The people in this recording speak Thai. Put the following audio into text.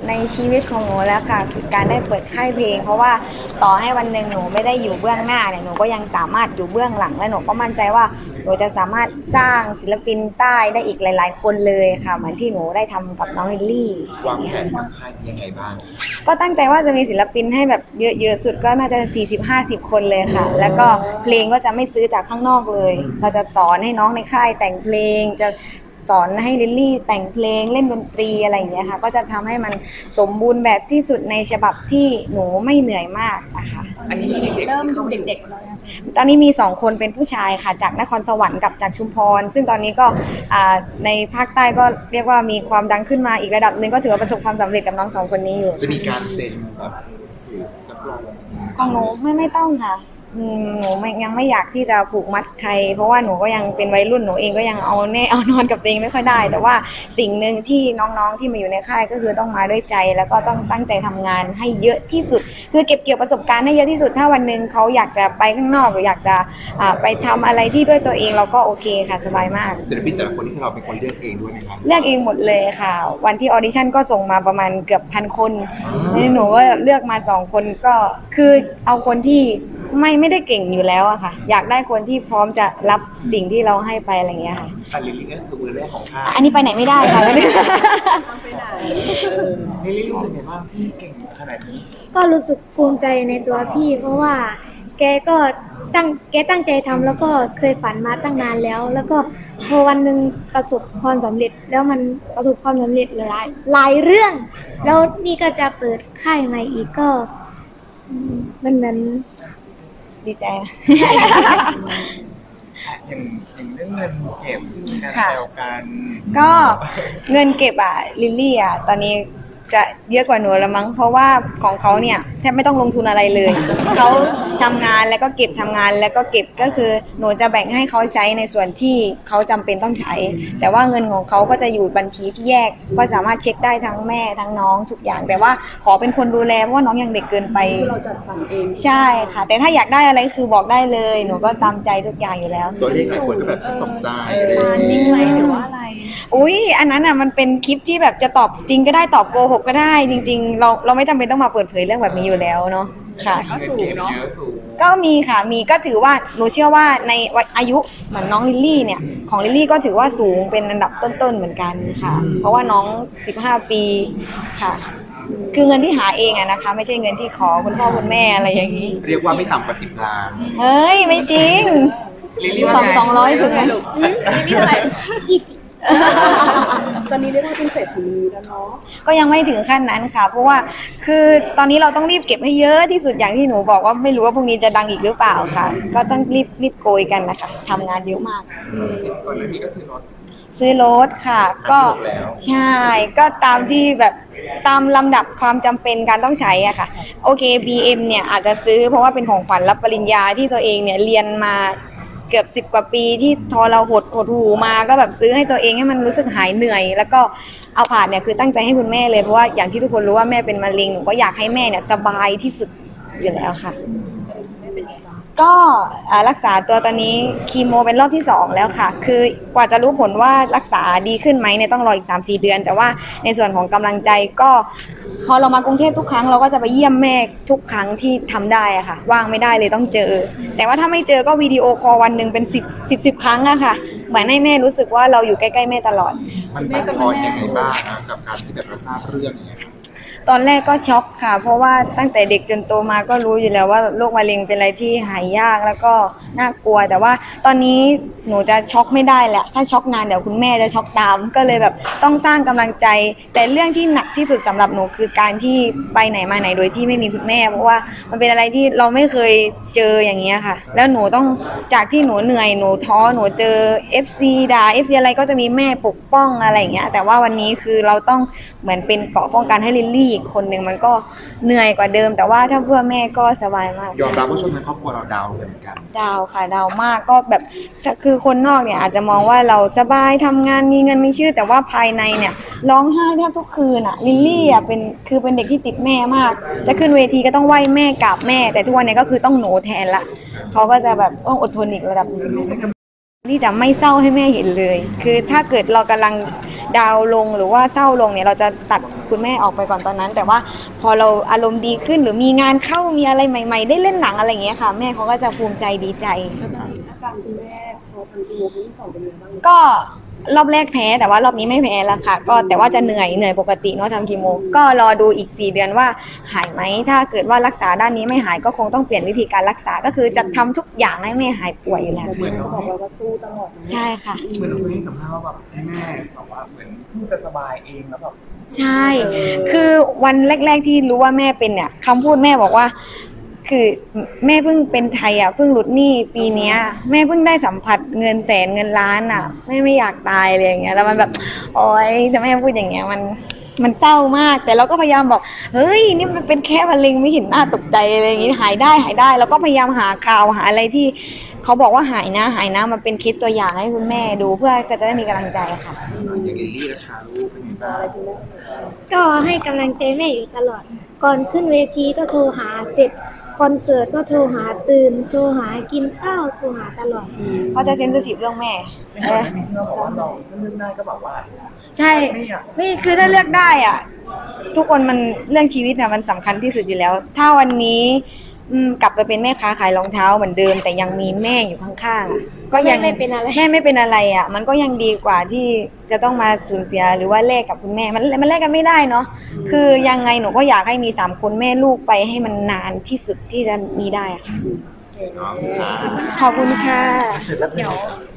ในชีวิตของหนูแล้วค่ะคือการได้เปิดค่ายเพลงเพราะว่าต่อให้วันหนึ่งหนูไม่ได้อยู่เบื้องหน้าเนี่ยหนูก็ยังสามารถอยู่เบื้องหลังและหนูก็มั่นใจว่าหนูจะสามารถสร้างศิลปินใต้ได้อีกหลายๆคนเลยค่ะเหมือนที่หนูได้ทำกับน้องลิลลี่วางแผนกับค่ายยังไงบ้างก็ตั้งใจว่าจะมีศิลปินให้แบบเยอะๆสุดก็น่าจะ40-50 คนเลยค่ะแล้วก็เพลงก็จะไม่ซื้อจากข้างนอกเลยเราจะสอนให้น้องในค่ายแต่งเพลงจะสอนให้ลิลลี่แต่งเพลงเล่นดนตรีอะไรอย่างเงี้ยค่ะก็จะทำให้มันสมบูรณ์แบบที่สุดในฉบับที่หนูไม่เหนื่อยมากนะคะอันนี้เริ่มดูเด็กๆแล้วตอนนี้มี2 คนเป็นผู้ชายค่ะจากนครสวรรค์กับจากชุมพรซึ่งตอนนี้ก็ในภาคใต้ก็เรียกว่ามีความดังขึ้นมาอีกระดับหนึ่งก็ถือว่าประสบความสำเร็จกับน้อง2 คนนี้อยู่จะมีการเซ็นแบบสื่อรับรองของหนูไม่ต้องค่ะหนูยังไม่อยากที่จะผูกมัดใครเพราะว่าหนูก็ยังเป็นวัยรุ่นหนูเองก็ยังเอาแน่เอานอนกับตัวเองไม่ค่อยได้แต่ว่าสิ่งหนึ่งที่น้องๆที่มาอยู่ในค่ายก็คือต้องมาด้วยใจแล้วก็ต้องตั้งใจทำงานให้เยอะที่สุดคือเก็บเกี่ยวประสบการณ์ให้เยอะที่สุดถ้าวันหนึ่งเขาอยากจะไปข้างนอกหรืออยากจะไปทำอะไรที่ด้วยตัวเองเราก็โอเคค่ะสบายมากศิลปินแต่ละคนที่เราเป็นคนเลือกเองด้วยไหมครับเลือกเองหมดเลยค่ะวันที่ออดิชั่นก็ส่งมาประมาณเกือบ1,000 คนหนูก็เลือกมา2 คนก็คือเอาคนที่ไม่ได้เก่งอยู่แล้วอะค่ะอยากได้คนที่พร้อมจะรับสิ่งที่เราให้ไปอะไรอย่างเงี้ยค่ะแต่ลิลลี่ก็คือมือแรกของค่ายอันนี้ไปไหนไม่ได้ค่ะแล้วเนี่ยลิลลี่รู้สึกไงบ้างพี่เก่งขนาดนี้ก็รู้สึกภูมิใจในตัวพี่เพราะว่าแกตั้งใจทำแล้วก็เคยฝันมาตั้งนานแล้วก็พอวันหนึ่งประสบความสำเร็จแล้วมันประสบความสำเร็จหลายเรื่องแล้วนี่ก็จะเปิดค่ายใหม่อีกก็มันเหมือนดีใจอย่างเรื่องเงินเก็บการแซวกันก็เงินเก็บลิลลี่ตอนนี้จะเยอะกว่าหนูละมั้งเพราะว่าของเขาเนี่ยแทบไม่ต้องลงทุนอะไรเลยเขาทำงานแล้วก็เก็บทำงานแล้วก็เก็บก็คือหนูจะแบ่งให้เขาใช้ในส่วนที่เขาจำเป็นต้องใช้แต่ว่าเงินของเขาก็จะอยู่บัญชีที่แยกก็สามารถเช็คได้ทั้งแม่ทั้งน้องทุกอย่างแต่ว่าขอเป็นคนดูแลเพราะว่าน้องยังเด็กเกินไปเราจัดสรรเองใช่ค่ะแต่ถ้าอยากได้อะไรคือบอกได้เลยหนูก็ตามใจทุกอย่างอยู่แล้วตัวเลขหลายคนก็แบบตกใจจริงไหมหรือว่าอะไรอุ้ยอันนั้นมันเป็นคลิปที่แบบจะตอบจริงก็ได้ตอบโกหกก็ได้จริงๆเราไม่จำเป็นต้องมาเปิดเผยเรื่องแบบนี้อยู่แล้วเนาะค่ะก็สูงเนาะก็มีค่ะมีก็ถือว่าหนูเชื่อว่าในอายุเหมือนน้องลิลลี่เนี่ยของลิลลี่ก็ถือว่าสูงเป็นอันดับต้นๆเหมือนกันค่ะเพราะว่าน้อง15 ปีค่ะคือเงินที่หาเองนะคะไม่ใช่เงินที่ขอคุณพ่อคุณแม่อะไรอย่างนี้เรียกว่าไม่ต่ำกว่า10 ล้านเฮ้ยไม่จริงลิลลี่ว่า 200ถึงไหมลิลลี่เท่าไหร่ตอนนี้เรียกว่าเป็นเศรษฐีแล้วเนาะก็ยังไม่ถึงขั้นนั้นค่ะเพราะว่าคือตอนนี้เราต้องรีบเก็บให้เยอะที่สุดอย่างที่หนูบอกว่าไม่รู้ว่าพรุ่งนี้จะดังอีกหรือเปล่าค่ะก็ต้องรีบโกยกันนะคะทำงานเยอะมากก่อนหน้านี้ก็ซื้อรถค่ะก็ใช่ก็ตามที่แบบตามลำดับความจำเป็นการต้องใช้อะค่ะโอเค BM เนี่ยอาจจะซื้อเพราะว่าเป็นของขวัญรับปริญญาที่ตัวเองเนี่ยเรียนมาเกือบ10 กว่าปีที่ทอเราหดหูมาก็แบบซื้อให้ตัวเองให้มันรู้สึกหายเหนื่อยแล้วก็เอาผ่านเนี่ยคือตั้งใจให้คุณแม่เลยเพราะว่าอย่างที่ทุกคนรู้ว่าแม่เป็นมะเร็งหนูก็อยากให้แม่เนี่ยสบายที่สุดอยู่แล้วค่ะก็รักษาตัวตอนนี้คีโมเป็นรอบที่2แล้วค่ะคือกว่าจะรู้ผลว่ารักษาดีขึ้นไหมเนี่ยต้องรออีก 3-4 เดือนแต่ว่าในส่วนของกำลังใจก็พอเรามากรุงเทพทุกครั้งเราก็จะไปเยี่ยมแม่ทุกครั้งที่ทำได้อะค่ะว่างไม่ได้เลยต้องเจอแต่ว่าถ้าไม่เจอก็วิดีโอคอลวันหนึ่งเป็น10 ครั้งอะค่ะเหมือนให้แม่รู้สึกว่าเราอยู่ใกล้ๆแม่ตลอดมันบั่นทอนยังไงบ้างนะกับการที่แบบเราทราบเรื่องอย่างเงี้ยตอนแรกก็ช็อกค่ะเพราะว่าตั้งแต่เด็กจนโตมาก็รู้อยู่แล้วว่าโรคมะเร็งเป็นอะไรที่หายยากแล้วก็น่ากลัวแต่ว่าตอนนี้หนูจะช็อกไม่ได้แหละถ้าช็อกนานเดี๋ยวคุณแม่จะช็อกตามก็เลยแบบต้องสร้างกำลังใจแต่เรื่องที่หนักที่สุดสำหรับหนูคือการที่ไปไหนมาไหนโดยที่ไม่มีคุณแม่เพราะว่ามันเป็นอะไรที่เราไม่เคยเจออย่างเงี้ยค่ะแล้วหนูต้องจากที่หนูเหนื่อยหนูท้อหนูเจอ FC ด่า FC อะไรก็จะมีแม่ปกป้องอะไรอย่างเงี้ยแต่ว่าวันนี้คือเราต้องเหมือนเป็นเกราะป้องกันให้ลิลลี่อีกคนหนึ่งมันก็เหนื่อยกว่าเดิมแต่ว่าถ้าเพื่อแม่ก็สบายมากยอมรับว่าช่วงนั้นครอบครัวเราดาวเหมือนกันดาวค่ะดาวมากก็แบบคือคนนอกเนี่ยอาจจะมองว่าเราสบายทำงานมีเงินมีชื่อแต่ว่าภายในเนี่ยร้องไห้แทบทุกคืนลิลลี่เป็นเด็กที่ติดแม่มากจะขึ้นเวทีก็ต้องไหว้แม่กราบแม่แต่ทุกวันนี้ก็คือต้องหนูแทนละเขาก็จะแบบต้องอดทนอีกระดับนึงที่จะไม่เศร้าให้แม่เห็นเลย คือถ้าเกิดเรากำลังดาวน์ลงหรือว่าเศร้าลงเนี่ยเราจะตัดคุณแม่ออกไปก่อนตอนนั้น แต่ว่าพอเราอารมณ์ดีขึ้นหรือมีงานเข้ามีอะไรใหม่ๆได้เล่นหนังอะไรอย่างเงี้ยค่ะแม่เขาก็จะภูมิใจดีใจอาการคุณแม่พอทำคีโมครั้งที่2เป็นยังไงบ้างก็รอบแรกแพ้แต่ว่ารอบนี้ไม่แพ้แล้วค่ะก็แต่ว่าจะเหนื่อยปกติเนาะทำคีโมก็รอดูอีก4 เดือนว่าหายไหมถ้าเกิดว่ารักษาด้านนี้ไม่หายก็คงต้องเปลี่ยนวิธีการรักษาก็คือจะทำทุกอย่างให้แม่หายป่วยอยู่แล้วเหมือนเขาบอกว่าสู้ตลอดนะใช่ค่ะเหมือนเราเคยให้สัมภาษณ์ว่าแบบแม่บอกว่าเหมือนเพิ่งจะสบายเองแล้วแบบใช่ คือวันแรกๆที่รู้ว่าแม่เป็นเนี่ยคำพูดแม่บอกว่า คือแม่เพิ่งเป็นไทยอ่ะเพิ่งหลุดหนี้ปีเนี้ยแม่เพิ่งได้สัมผัสเงินแสนเงินล้านอ่ะแม่ไม่อยากตายเลยอย่างเงี้ยแล้วมันแบบโอ๊ยแต่แม่พูดอย่างเงี้ยมันเศร้ามากแต่เราก็พยายามบอกเฮ้ยนี่มันเป็นแค่มะเร็งไม่เห็นหน้าตกใจอะไรอย่างงี้หายได้แล้วก็พยายามหาข่าวหาอะไรที่เขาบอกว่าหายนะมันเป็นเคสตัวอย่างให้คุณแม่ดูเพื่อก็จะได้มีกำลังใจค่ะอย่างลิลลี่รัชชาลูกเป็นยังไงบ้างก็ให้กำลังใจแม่อยู่ตลอด ก่อนขึ้นเวทีก็โทรหาเสร็จคอนเสิร์ตก็โทรหาตื่นโทรหากินข้าวโทรหาตลอดเขาจะเซนซิทีฟเรื่องแม่ไม่ใช่ที่เราบอกว่าเราเลือกได้ก็บอกว่าใช่นี่คือถ้าเลือกได้อ่ะ ทุกคนมันเรื่องชีวิตนะมันสำคัญที่สุดอยู่แล้ว ถ้าวันนี้กลับไปเป็นแม่ค้าขายรองเท้าเหมือนเดิม แต่ยังมีแม่อยู่ข้างๆอะก็ยังแม่ไม่เป็นอะไรแม่ไม่เป็นอะไรอ่ะ มันก็ยังดีกว่าที่จะต้องมาสูญเสียหรือว่าแลกกับคุณแม่มันแลกกันไม่ได้เนาะคือยังไงหนูก็อยากให้มี3 คนแม่ลูกไปให้มันนานที่สุดที่จะมีได้ค่ะเนาะขอบคุณค่ะเสร็จแล้วเดี๋ยว